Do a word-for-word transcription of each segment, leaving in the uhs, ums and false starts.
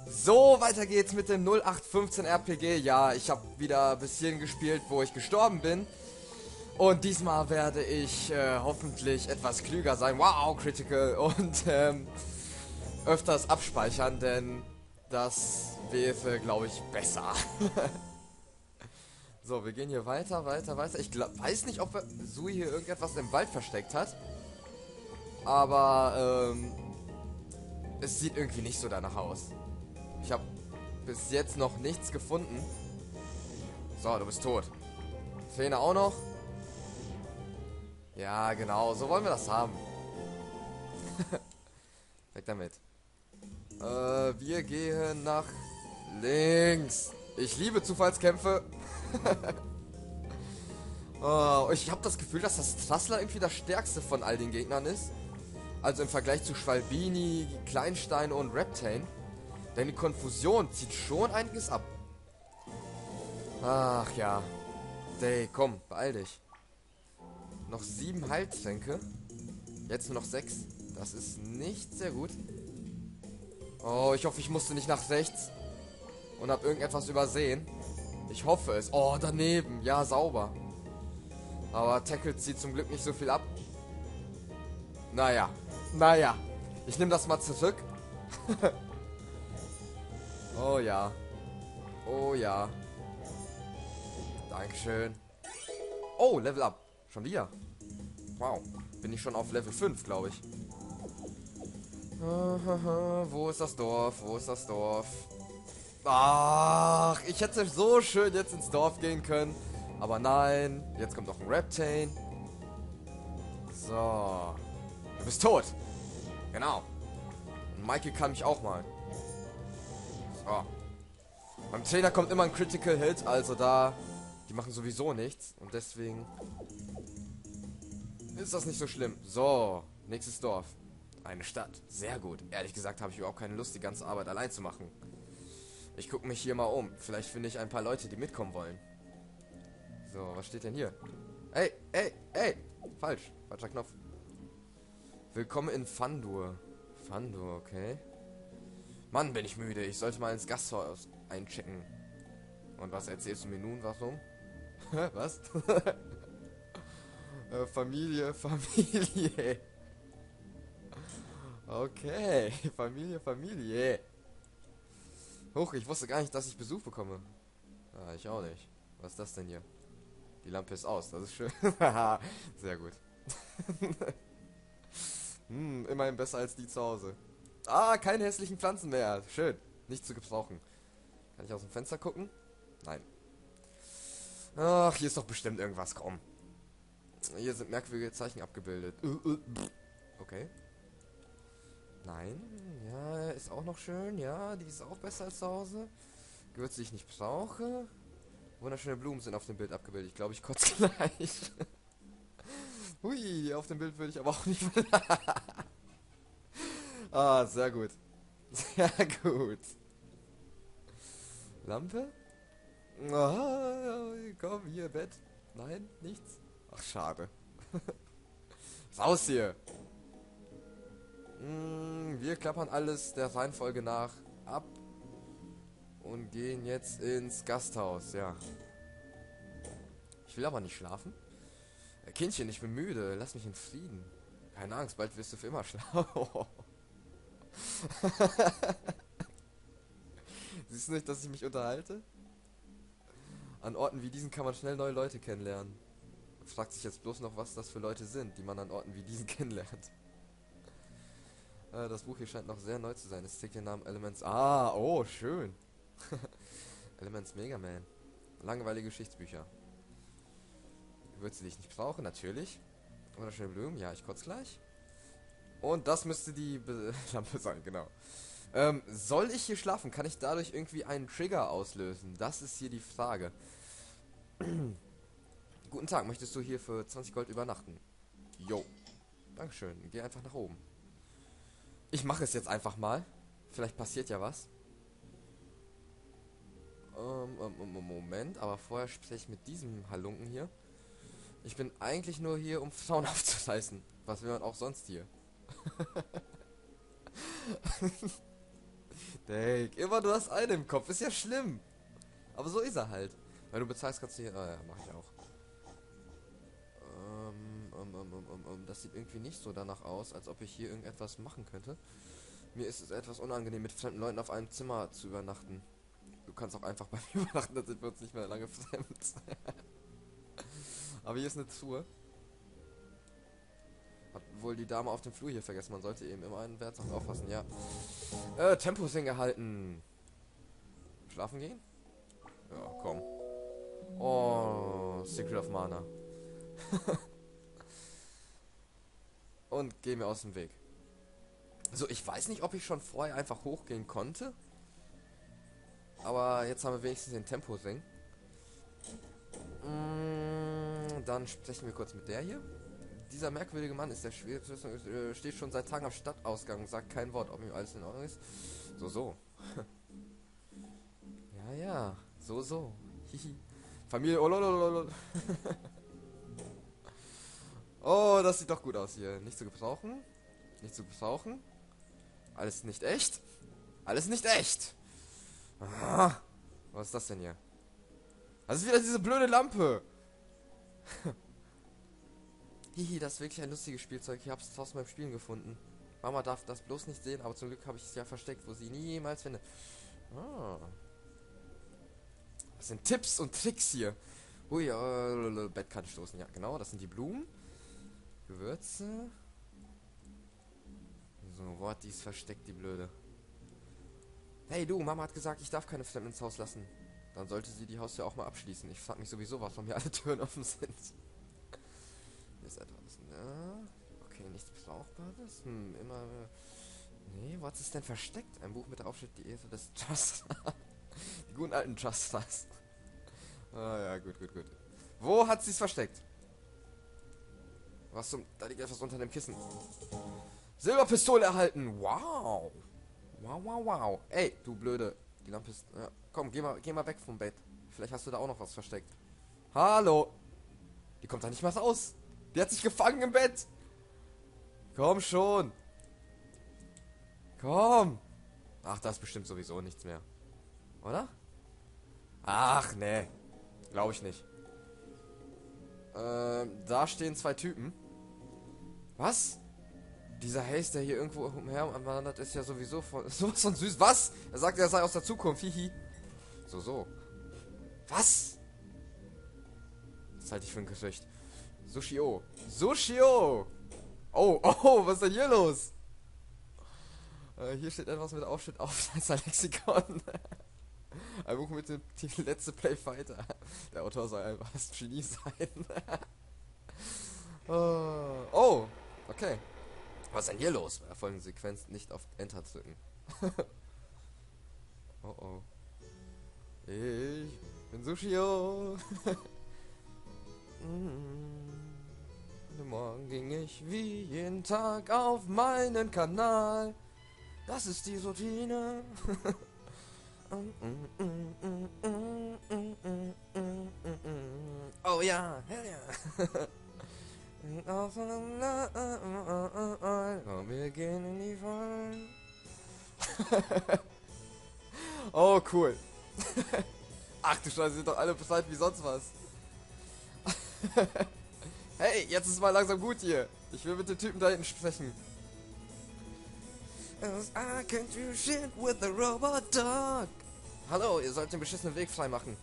So, weiter geht's mit dem null acht fünfzehn R P G. Ja, ich habe wieder bis hierhin gespielt, wo ich gestorben bin. Und diesmal werde ich äh, hoffentlich etwas klüger sein. Wow, Critical. Und ähm, öfters abspeichern, denn das wäre, glaube ich, besser. So, wir gehen hier weiter, weiter, weiter. Ich glaub, weiß nicht, ob Sui hier irgendetwas im Wald versteckt hat. Aber ähm, es sieht irgendwie nicht so danach aus. Ich habe bis jetzt noch nichts gefunden. So, du bist tot. Zähne auch noch. Ja, genau, so wollen wir das haben. Weg damit. Äh, wir gehen nach links. Ich liebe Zufallskämpfe. Oh, ich habe das Gefühl, dass das Trassler irgendwie das stärkste von all den Gegnern ist. Also im Vergleich zu Schwalbini, Kleinstein und Reptane. Denn die Konfusion zieht schon einiges ab. Ach ja. Day, komm, beeil dich. Noch sieben Heiltränke. Jetzt nur noch sechs. Das ist nicht sehr gut. Oh, ich hoffe, ich musste nicht nach rechts. Und habe irgendetwas übersehen. Ich hoffe es. Oh, daneben. Ja, sauber. Aber Tackle zieht zum Glück nicht so viel ab. Naja. Naja. Ich nehme das mal zurück. Oh ja. Oh ja. Dankeschön. Oh, Level up. Schon wieder. Wow. Bin ich schon auf Level fünf, glaube ich. Wo ist das Dorf? Wo ist das Dorf? Ach, ich hätte so schön jetzt ins Dorf gehen können. Aber nein. Jetzt kommt noch ein Reptane. So. Du bist tot. Genau. Und Michael kann mich auch mal. So. Beim Trainer kommt immer ein Critical Hit, also da, die machen sowieso nichts und deswegen ist das nicht so schlimm. So, nächstes Dorf. Eine Stadt. Sehr gut. Ehrlich gesagt habe ich überhaupt keine Lust, die ganze Arbeit allein zu machen. Ich gucke mich hier mal um. Vielleicht finde ich ein paar Leute, die mitkommen wollen. So, was steht denn hier? Ey, ey, ey! Falsch. Falscher Knopf. Willkommen in Fandur. Fandur, okay. Mann, bin ich müde. Ich sollte mal ins Gasthaus einchecken. Und was erzählst du mir nun? Warum? Was? äh, Familie, Familie. Okay, Familie, Familie. Huch, ich wusste gar nicht, dass ich Besuch bekomme. Ah, ich auch nicht. Was ist das denn hier? Die Lampe ist aus, das ist schön. Sehr gut. hm, immerhin besser als die zu Hause. Ah, keine hässlichen Pflanzen mehr. Schön. Nicht zu gebrauchen. Kann ich aus dem Fenster gucken? Nein. Ach, hier ist doch bestimmt irgendwas. Komm. Hier sind merkwürdige Zeichen abgebildet. Okay. Nein. Ja, ist auch noch schön. Ja, die ist auch besser als zu Hause. Gewürze, die ich nicht brauche. Wunderschöne Blumen sind auf dem Bild abgebildet. Ich glaube, ich kotze gleich. Hui, auf dem Bild würde ich aber auch nicht... Ah, sehr gut. Sehr gut. Lampe? Ah, komm, hier, Bett. Nein, nichts. Ach, schade. Raus hier. Mm, wir klappern alles der Reihenfolge nach ab. Und gehen jetzt ins Gasthaus, ja. Ich will aber nicht schlafen. Kindchen, ich bin müde. Lass mich in Frieden. Keine Angst, bald wirst du für immer schlafen. Siehst du nicht, dass ich mich unterhalte? An Orten wie diesen kann man schnell neue Leute kennenlernen. Fragt sich jetzt bloß noch, was das für Leute sind, die man an Orten wie diesen kennenlernt. Äh, das Buch hier scheint noch sehr neu zu sein. Es trägt den Namen Elements... Ah, oh, schön. Elements Mega Man. Langweilige Geschichtsbücher. Gewürze, die ich nicht brauche, natürlich. Wunderschöne Blumen, ja, ich kotze gleich. Und das müsste die Be Lampe sein, genau. Ähm, soll ich hier schlafen? Kann ich dadurch irgendwie einen Trigger auslösen? Das ist hier die Frage. Guten Tag, möchtest du hier für zwanzig Gold übernachten? Jo. Dankeschön. Geh einfach nach oben. Ich mache es jetzt einfach mal. Vielleicht passiert ja was. Ähm, ähm, Moment, aber vorher spreche ich mit diesem Halunken hier. Ich bin eigentlich nur hier, um Frauen aufzureißen. Was will man auch sonst hier? Denk, immer du hast einen im Kopf, ist ja schlimm. Aber so ist er halt. Wenn du bezahlst, kannst du hier... Ah ja, mach ich auch. Ähm, um, um, um, um, um, das sieht irgendwie nicht so danach aus, als ob ich hier irgendetwas machen könnte. Mir ist es etwas unangenehm, mit fremden Leuten auf einem Zimmer zu übernachten. Du kannst auch einfach bei mir übernachten, dann sind wir uns nicht mehr lange fremd. Aber hier ist eine Truhe. Hat wohl die Dame auf dem Flur hier vergessen. Man sollte eben immer einen Wert aufpassen, ja. Äh, Tempo-Sing erhalten. Schlafen gehen? Ja, komm. Oh, Secret of Mana. Und geh mir aus dem Weg. So, ich weiß nicht, ob ich schon vorher einfach hochgehen konnte. Aber jetzt haben wir wenigstens den Tempo-Sing. Mm, dann sprechen wir kurz mit der hier. Dieser merkwürdige Mann ist der schwierigste, äh, steht schon seit Tagen am Stadtausgang und sagt kein Wort, ob ihm alles in Ordnung ist. So, so. Ja, ja. So, so. Hihi. Familie. Oh, lolololol. Oh, das sieht doch gut aus hier. Nicht zu gebrauchen. Nicht zu gebrauchen. Alles nicht echt. Alles nicht echt. Ah, was ist das denn hier? Das ist wieder diese blöde Lampe. Hihi, das ist wirklich ein lustiges Spielzeug. Ich habe es draußen beim Spielen gefunden. Mama darf das bloß nicht sehen, aber zum Glück habe ich es ja versteckt, wo sie niemals finde. Ah. Das sind Tipps und Tricks hier. Ui, äh, Bett kann stoßen. Ja, genau, das sind die Blumen. Gewürze. So, wo hat die es versteckt, die Blöde? Hey du, Mama hat gesagt, ich darf keine Fremden ins Haus lassen. Dann sollte sie die Haustür auch mal abschließen. Ich frage mich sowieso, warum hier alle Türen offen sind. Hier ist etwas, ne? Okay, nichts Brauchbares. Hm, immer... Nee, wo hat es denn versteckt? Ein Buch mit der Aufschrift Die Ehre des Just. Die guten alten Justers. Ah ja, gut, gut, gut. Wo hat sie es versteckt? Was zum... Da liegt etwas unter dem Kissen. Silberpistole erhalten. Wow. Wow, wow, wow. Ey, du Blöde. Die Lampe ist... Ja, komm, geh mal, geh mal weg vom Bett. Vielleicht hast du da auch noch was versteckt. Hallo. Die kommt da nicht mal raus. Die hat sich gefangen im Bett. Komm schon. Komm. Ach, da ist bestimmt sowieso nichts mehr. Oder? Ach, nee. Glaube ich nicht. Ähm, da stehen zwei Typen. Was? Dieser Haze, der hier irgendwo umherwandert, ist ja sowieso von... Sowas von süß. Was? Er sagt, er sei aus der Zukunft. Hihi. So, so. Was? Das halte ich für ein Gerücht. Sushi-O. Sushi-O! Oh, oh, was ist denn hier los? Äh, hier steht etwas mit Aufschnitt auf das Lexikon. Ein Buch mit dem Titel Letzte Play Fighter. Der Autor soll einfach das Genie sein. Oh, oh, okay. Was ist denn hier los? Bei der folgenden Sequenz nicht auf Enter drücken. Oh oh. Ich bin Sushi-O. Morgen ging ich wie jeden Tag auf meinen Kanal. Das ist die Routine. Oh ja, hell ja. Komm, wir gehen in die Vollen. Oh, cool. Ach du Scheiße, sind doch alle Bescheid wie sonst was. Hey, jetzt ist mal langsam gut hier. Ich will mit dem Typen da hinten sprechen. I can't do shit with the robot dog. Hallo, ihr sollt den beschissenen Weg frei machen.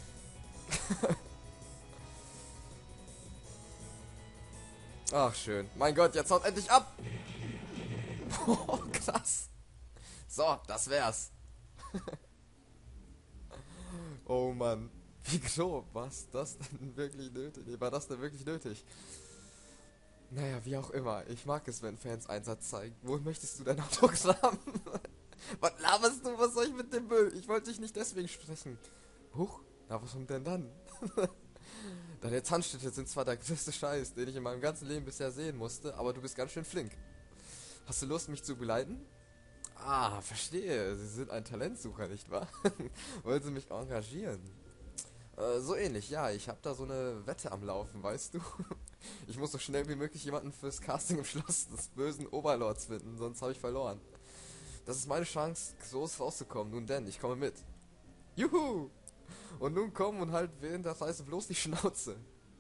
Ach, schön. Mein Gott, jetzt haut endlich ab. Oh, krass. So, das wär's. Oh Mann. Wie grob. Was das denn wirklich nötig? War das denn wirklich nötig? Naja, wie auch immer. Ich mag es, wenn Fans Einsatz zeigen. Wo möchtest du dein Autogramm? Was laberst du? Was soll ich mit dem Müll? Ich wollte dich nicht deswegen sprechen. Huch, na warum denn dann? Deine Zahnschnitte sind zwar der größte Scheiß, den ich in meinem ganzen Leben bisher sehen musste, aber du bist ganz schön flink. Hast du Lust, mich zu begleiten? Ah, verstehe. Sie sind ein Talentsucher, nicht wahr? Wollen Sie mich engagieren? Äh, so ähnlich, ja. Ich habe da so eine Wette am Laufen, weißt du? Ich muss so schnell wie möglich jemanden fürs Casting im Schloss des bösen Oberlords finden, sonst habe ich verloren. Das ist meine Chance, so rauszukommen. Nun denn, ich komme mit. Juhu! Und nun komm und halt während der Reise bloß die Schnauze.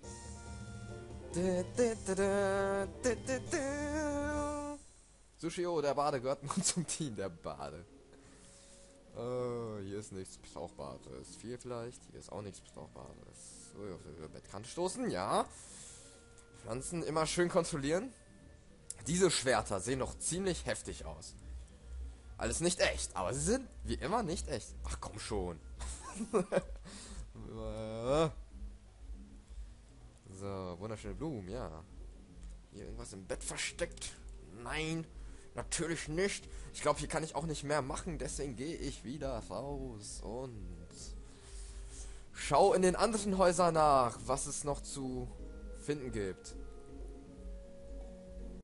Sushio, der Bade, gehört nun zum Team, der Bade. Uh, hier ist nichts Brauchbares. Viel vielleicht. Hier ist auch nichts Brauchbares. So, auf die Bettkante stoßen, ja. Pflanzen immer schön kontrollieren. Diese Schwerter sehen doch ziemlich heftig aus. Alles nicht echt, aber sie sind wie immer nicht echt. Ach komm schon. So, wunderschöne Blumen, ja. Hier irgendwas im Bett versteckt. Nein, natürlich nicht. Ich glaube, hier kann ich auch nicht mehr machen, deswegen gehe ich wieder raus und schau in den anderen Häusern nach, was es noch zu finden gibt.